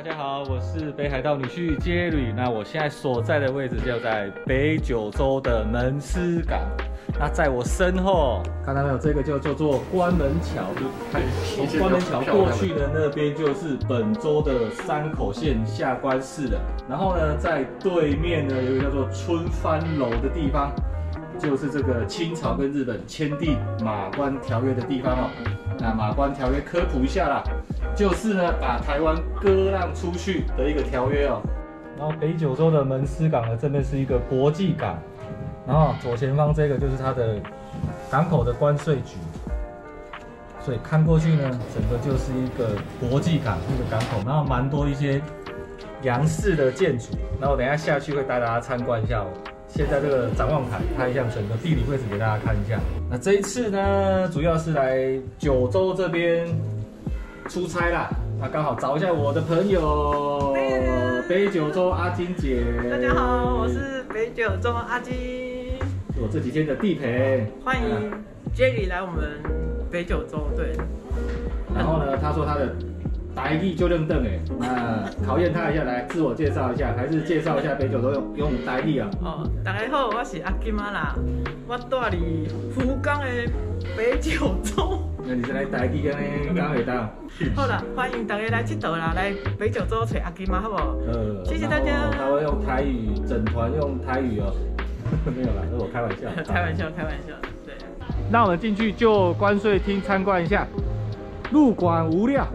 家好，我是北海道女婿杰吕。那我现在所在的位置就在北九州的门司港。那在我身后，看到没有？这个就叫做关门桥。从关门桥过去的那边就是本州的山口县下关市了。然后呢，在对面呢有一个叫做春帆楼的地方，就是这个清朝跟日本签订马关条约的地方哦。那马关条约科普一下啦。就是呢，把台湾割让出去的一个条约哦。然后北九州的门司港呢，这边是一个国际港，然后左前方这个就是它的港口的关税局，所以看过去呢，整个就是一个国际港，一个港口，然后蛮多一些洋式的建筑。然后我等一下下去会带大家参观一下哦。现在这个展望台拍一下整个地理位置给大家看一下。那这一次呢，主要是来九州这边出差啦，那刚好找一下我的朋友，北九州阿金姐。 大家好，我是北九州阿金， 是我这几天的地陪。 欢迎 Jerry 来我们北九州。对， 然后呢，他说他的台语就认凳哎，那考验他一下，来自我介绍一下，还是介绍一下北九州用台语啊？ 哦，大家好，我是阿金啊啦，我住伫福冈的北九州。 那你是来台语跟刚会到？ 好啦，欢迎大家来佚佗啦，来北九州找阿金嘛，好不好？谢谢大家。 他会用台语，整团用台语哦。没有啦，这是我开玩笑。 开玩笑，开玩笑。对。 那我们进去就关税厅参观一下，入馆无料。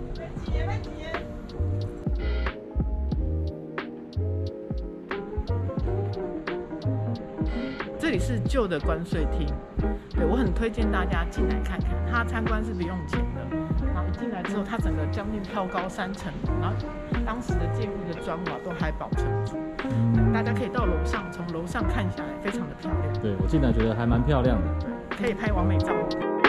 这里是旧的关税厅，对，我很推荐大家进来看看。它参观是不用钱的，然后一进来之后，它整个将近挑高3层，然后当时的建物的砖瓦都还保存住。大家可以到楼上，从楼上看下来，非常的漂亮。 对，我进来觉得还蛮漂亮的， 对，可以拍完美照。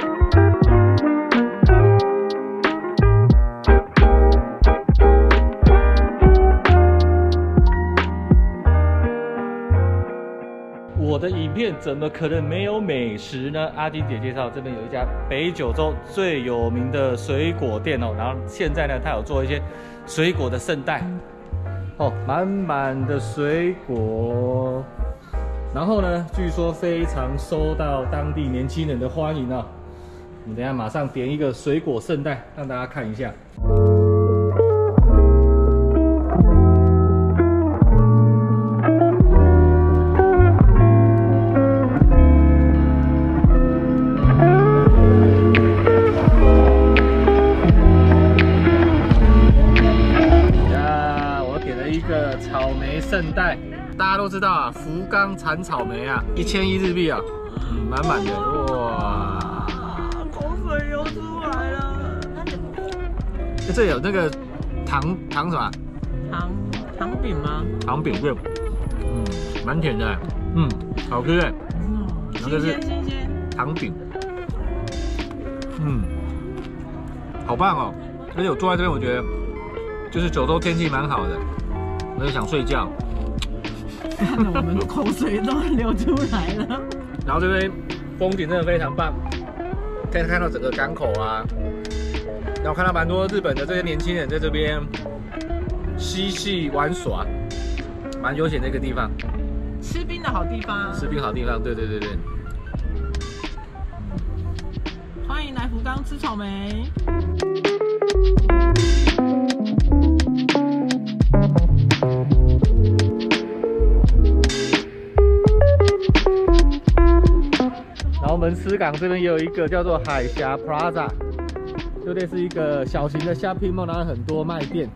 我的影片怎么可能没有美食呢？阿金姐介绍，这边有一家北九州最有名的水果店哦，然后现在呢，它有做一些水果的圣代哦，满满的水果，然后呢，据说非常受到当地年轻人的欢迎哦。我们等一下马上点一个水果圣代，让大家看一下。草莓圣代，大家都知道啊，福冈产草莓啊，1001日币啊，满满的，哇， 口水流出来了。 这有那个糖什么？ 糖饼吗？ 糖饼对，蛮甜的，好吃哎。 新鲜。 糖饼，好棒哦！而且我坐在这边，我觉得就是九州天气蛮好的。我就想睡觉， 看得我们口水都流出来了。 然后这边风景真的非常棒，可以看到整个港口啊。然后看到蛮多日本的这些年轻人在这边嬉戏玩耍，蛮悠闲的一个地方。 吃冰的好地方。 吃冰好地方，对。 欢迎来福冈吃草莓。 然后门司港这边也有一个叫做海峡 Plaza， 就类似一个小型的 shopping mall， 然后很多卖店。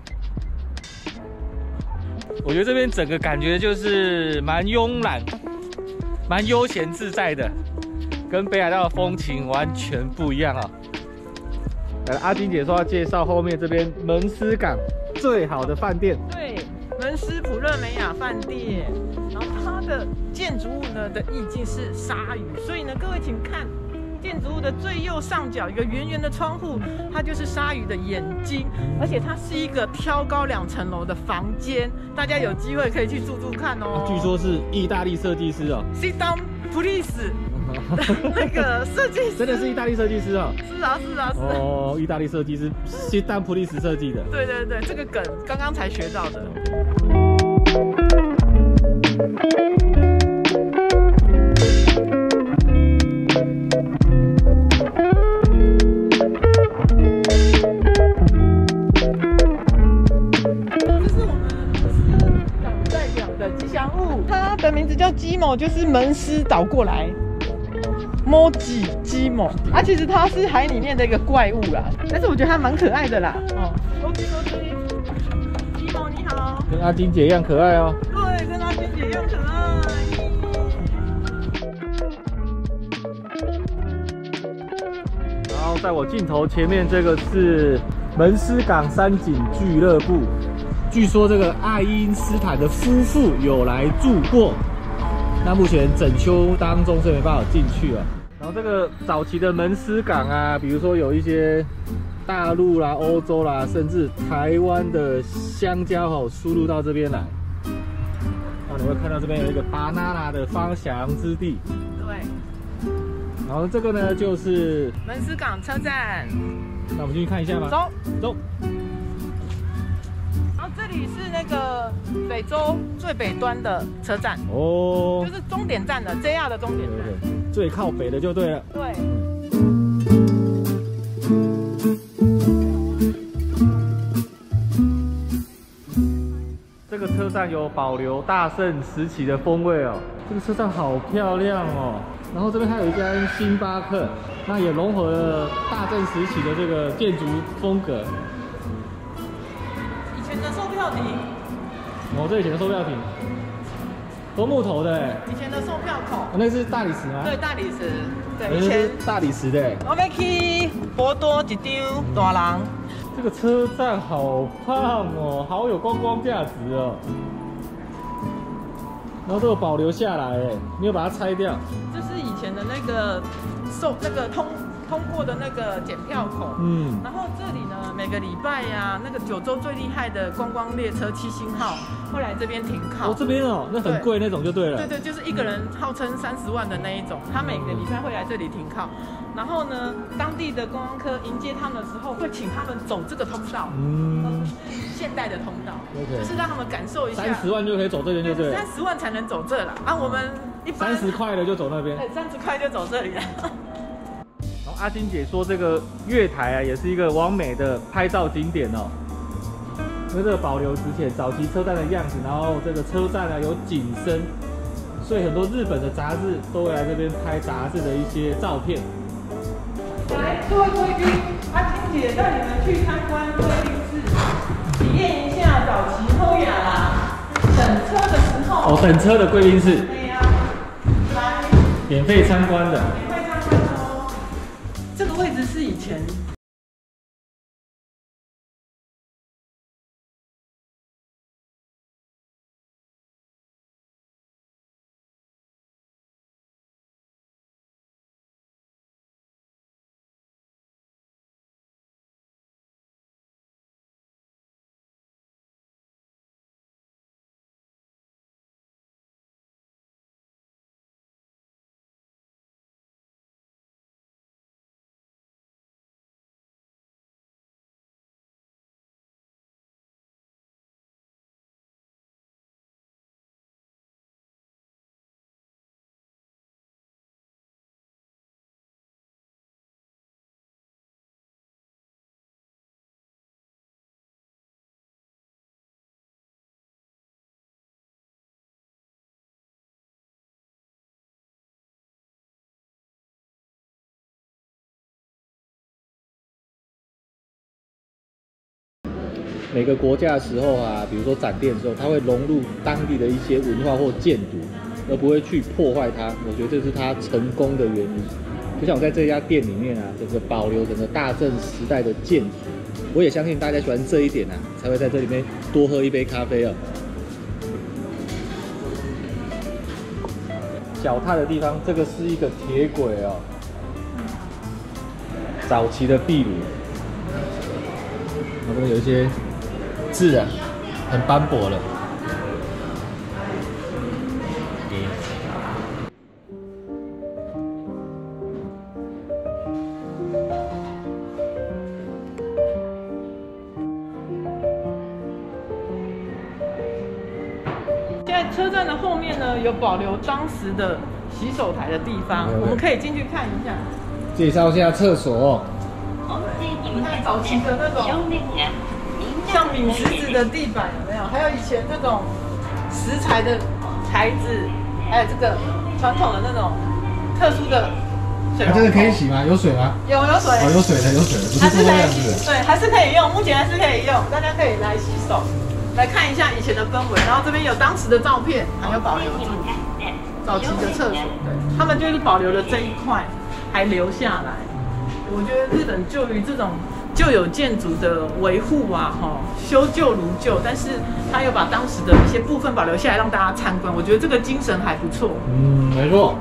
我觉得这边整个感觉就是蛮慵懒、蛮悠闲自在的，跟北海道的风情完全不一样啊！阿金姐说要介绍后面这边门司港最好的饭店。 对，门司普热美雅饭店。然后它的建筑物呢的意境是鲨鱼，所以呢，各位请看建筑物的最右上角一个圆圆的窗户，它就是鲨鱼的眼睛，而且它是一个挑高2层楼的房间，大家有机会可以去住住看哦。 据说是意大利设计师哦。 Sit down, please。 那个设计师， 真的是意大利设计师哦。 是啊。 哦，意大利设计师，西丹普利斯设计的。 对，这个梗刚刚才学到的。它的名字叫基某，就是门狮倒过来。基某啊，其实它是海里面的一个怪物啦，但是我觉得它蛮可爱的啦。哦，基某你好， 跟阿金姐一样可爱哦。 对，跟阿金姐一样可爱。 然后在我镜头前面这个是门狮港山景俱乐部。据说这个爱因斯坦的夫妇有来住过，那目前整修当中是没办法进去了。然后这个早期的门狮港啊，比如说有一些大陆啦、欧洲啦，甚至台湾的香蕉输入到这边来。然后你会看到这边有一个 banana 的方翔之地。 对。 然后这个呢就是门狮港车站。 那我们进去看一下吧。走。 这里是那个北洲最北端的车站哦，就是终点站的 JR 的终点站， 最靠北的就对了。 对。 这个车站有保留大正时期的风味哦，这个车站好漂亮哦。然后这边还有一家星巴克，那也融合了大正时期的这个建筑风格。 售票亭， 这以前的售票亭，都木头的哎。 以前的售票口， 那是大理石吗？ 对，大理石，对，以前大理石的。 我要去博多一张大人。 这个车站好棒哦，好有观光价值哦。然后都有保留下来哎，没有把它拆掉。 这是以前的那个通过的那个检票口，然后这里呢，每个礼拜呀，那个九州最厉害的观光列车7星号会来这边停靠。 这边哦，那很贵那种就对了。 对，就是一个人号称30万的那一种，他每个礼拜会来这里停靠。然后呢，当地的观光客迎接他们的时候，会请他们走这个通道，现代的通道，就是让他们感受一下。 30万就可以走这边就对了。 30万才能走这啦，我们一般 30块的就走那边。 对，30块就走这里了。 阿金姐说，这个月台啊，也是一个完美的拍照景点哦。因为这个保留之前早期车站的样子，然后这个车站啊有景深，所以很多日本的杂志都会来这边拍杂志的一些照片。 来，各位贵宾，阿金姐带你们去参观贵宾室，体验一下早期偷雅啦等车的时候。 等车的贵宾室。 对呀，来， 免费参观的。 这个位置是以前每个国家的时候啊，比如说展店的时候，它会融入当地的一些文化或建筑，而不会去破坏它。我觉得这是它成功的原因。就像我在这家店里面啊，整个保留整个大正时代的建筑，我也相信大家喜欢这一点啊，才会在这里面多喝一杯咖啡哦。脚踏的地方，这个是一个铁轨哦，早期的壁炉，那边有一些字啊，很斑驳了。 在车站的后面呢，有保留当时的洗手台的地方，我们可以进去看一下。 介绍一下厕所。 你看早期的那种像抿石子的地板有没有？还有以前这种石材的台子，还有这个传统的那种特殊的水龙头。 这个可以洗吗？有水吗？ 有水。 哦，有水的，有水的，不是这样子的。 对，还是可以用，目前还是可以用，大家可以来洗手，来看一下以前的氛围。然后这边有当时的照片，还有保留住早期的厕所，对，他们就是保留了这一块，还留下来。我觉得日本就于这种旧有建筑的维护啊，修旧如旧，但是他又把当时的一些部分保留下来让大家参观，我觉得这个精神还不错。 没错。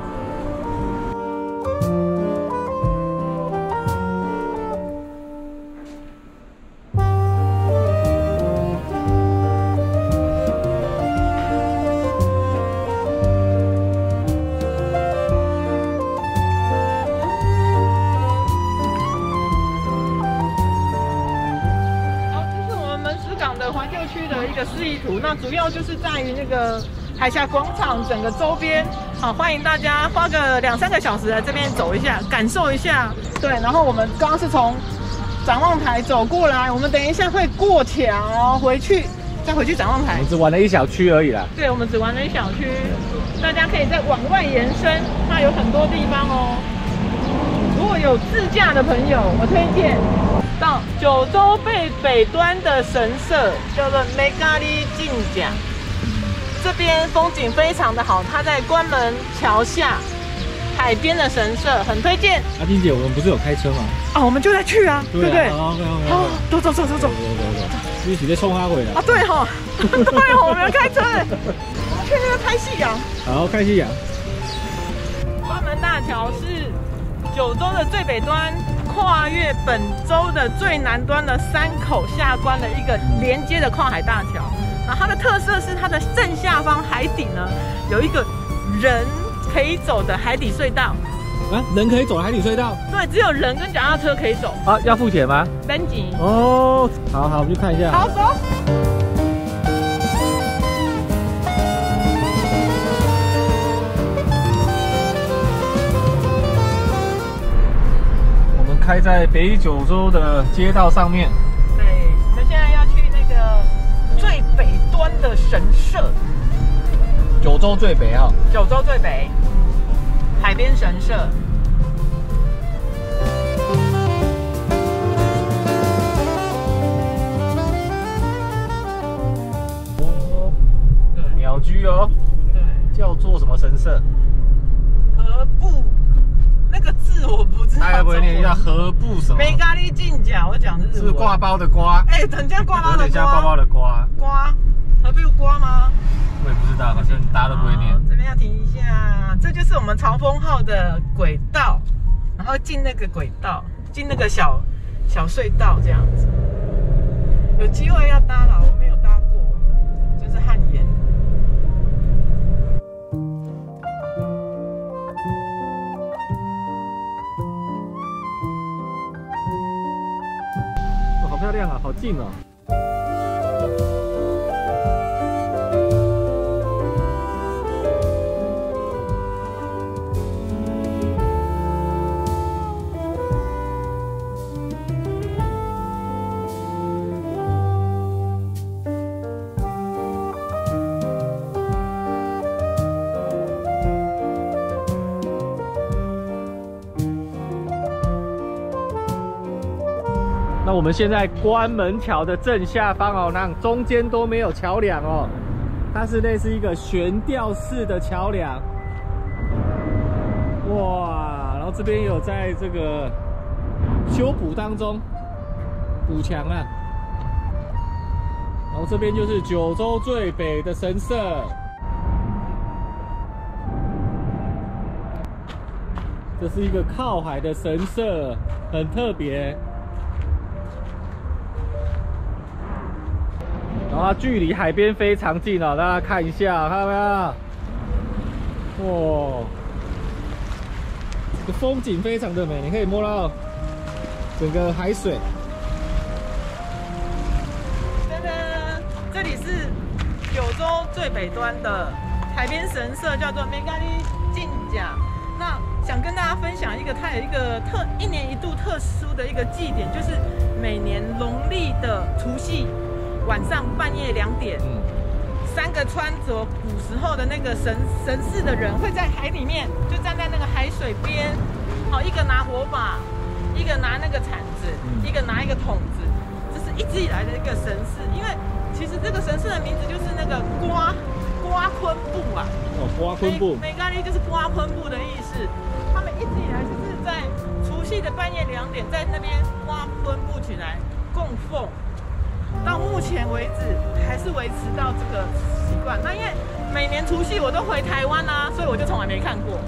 环旧区的一个示意图，那主要就是在于那个海峡广场整个周边，好，欢迎大家花个2-3个小时来这边走一下，感受一下。对，然后我们刚刚是从展望台走过来，我们等一下会过桥回去，再回去展望台。 我们只玩了一小区而已啦。 对，我们只玩了一小区，大家可以再往外延伸，它有很多地方哦。如果有自驾的朋友，我推荐到九州北端的神社，叫做梅咖喱镜甲，这边风景非常的好，它在关门桥下海边的神社，很推荐。 阿金姐，我们不是有开车吗？ 啊，我们就在去啊，对不对？ 好， 走， 一起在冲阿回了。 啊，对哈，对哈，我们要开车，我们去那个拍夕阳。 好，看夕阳。 关门大桥是九州的最北端，跨越本州的最南端的山口下关的一个连接的跨海大桥。然后它的特色是它的正下方海底呢有一个人可以走的海底隧道。 啊，人可以走海底隧道？ 对，只有人跟脚踏车可以走。 啊，要付钱吗？ 人钱。 哦，好，我们去看一下。 好，走。 开在北九州的街道上面。 对，我们现在要去那个最北端的神社。 九州最北啊。 九州最北，海边神社。 哦，鸟居哦。对，叫做什么神社？ 和布。那个字我不知道， 大家不会念，叫和布什么？ 梅咖喱镜甲，我讲的是挂包的瓜。 哎，很像挂包的瓜。 很像挂包的瓜。 瓜，和布瓜吗？ 我也不知道，好像大家都不会念。 这边要停一下，这就是我们长风号的轨道，然后进那个轨道，进那个小隧道这样子。有机会要搭了，我没有搭过，就是汗颜。 好漂亮啊，好近哦。那我们现在关门桥的正下方哦，那中间都没有桥梁哦，它是类似一个悬吊式的桥梁。哇，然后这边有在这个修补当中，补强啊。然后这边就是九州最北的神社。这是一个靠海的神社，很特别。然后它距离海边非常近哦，大家看一下，看到没有？哇，这个风景非常的美，你可以摸到整个海水。 噔噔，这里是九州最最北端的海边神社，叫做梅咖喱进甲。那想跟大家分享一个，它有一个一年一度特殊的一个祭典，就是每年农历的除夕晚上半夜2点，3个穿着古时候的那个神士的人会在海里面，就站在那个海水边，好，一个拿火把，一个拿那个铲子，一个拿一个桶子，这是一直以来的一个神事。因为其实这个神事的名字就是那个瓜昆布啊。 哦，瓜昆布。 梅咖喱就是瓜昆布的意思。他们一直以来就是在除夕的半夜2点，在那边瓜昆布起来供奉。到目前为止还是维持到这个习惯。那因为每年除夕我都回台湾啊，所以我就从来没看过。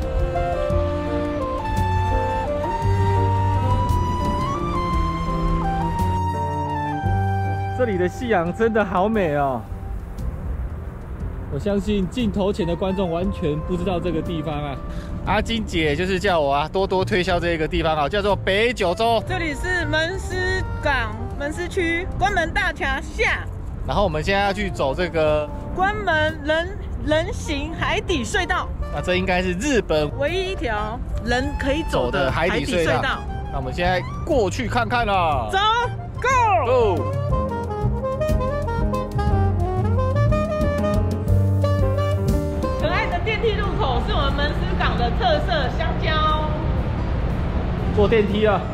这里的夕阳真的好美哦！我相信镜头前的观众完全不知道这个地方啊。阿金姐就是叫我啊，多多推销这个地方啊，叫做北九州。 这里是门司港门司区关门大桥下。 然后我们现在要去走这个关门人行海底隧道。 那这应该是日本唯一一条人可以走的海底隧道。那我们现在过去看看了。 走 ，Go！ 可爱的电梯入口是我们门司港的特色香蕉。 坐电梯啊！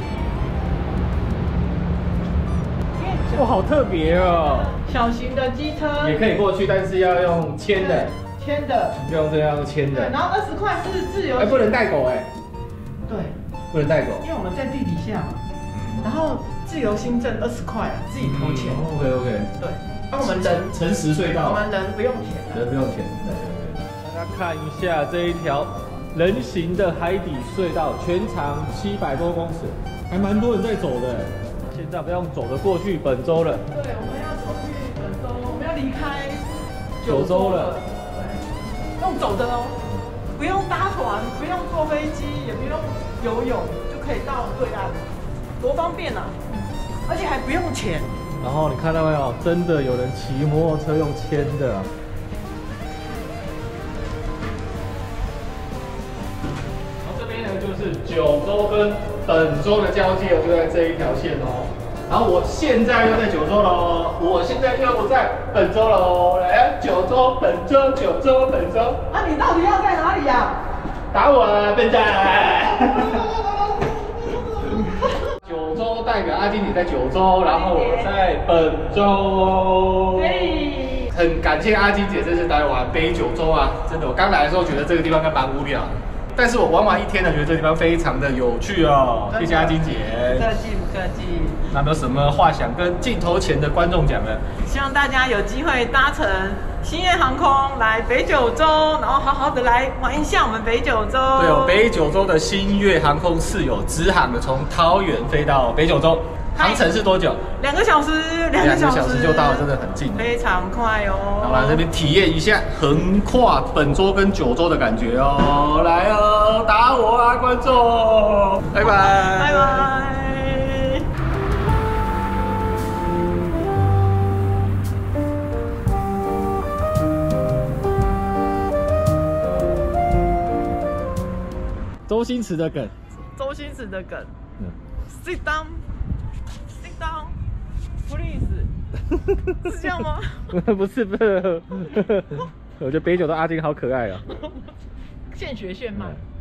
哇，好特别哦！ 小型的机车也可以过去，但是要用牵的。 牵的， 不用这样牵的。 对，然后20块是自由。 不能带狗哎。 对， 不能带狗， 因为我们在地底下嘛。然后自由新政20块啊，自己投钱。 OK。 对，那我们人诚实隧道， 我们人不用钱。 人不用钱。对。大家看一下这一条人行的海底隧道，全长700多公尺，还蛮多人在走的。现在不用走得过去本州了。 对，我们要走去本州，我们要离开九州了。 用走的哦，不用搭船，不用坐飞机，也不用游泳，就可以到对岸，多方便啊！而且还不用钱。 然后你看到没有，真的有人骑摩托车用牵的。然后这边呢就是九州跟本州的交界，就在这一条线哦。然后我现在又在九州喽，我现在又在本州喽。来，九州、本州、九州、本州。 啊，你到底要在哪里呀？ 打我啊，笨蛋！九州代表阿金你在九州，然后我在本州。很感谢阿金姐这次带我玩北九州啊，真的，我刚来的时候觉得这个地方应该蛮无聊的。但是我玩完1天呢，觉得这个地方非常的有趣哦。谢谢阿金姐。 不客气，不客气。 那有没有什么话想跟镜头前的观众讲呢？ 希望大家有机会搭乘新月航空来北九州，然后好好的来玩一下我们北九州。 对哦，北九州的新月航空是有直航的，从桃园飞到北九州。航程是多久 ？2个小时，2个小时就到了，真的很近， 非常快哦。 好，来这边体验一下横跨本州跟九州的感觉哦。来哦，打我啊，观众！拜拜， 拜拜。 周星驰的梗。 周星驰的梗。Sit down, sit down, please。是这样吗？ 不是，我觉得北九的阿金好可爱啊。 现学现卖。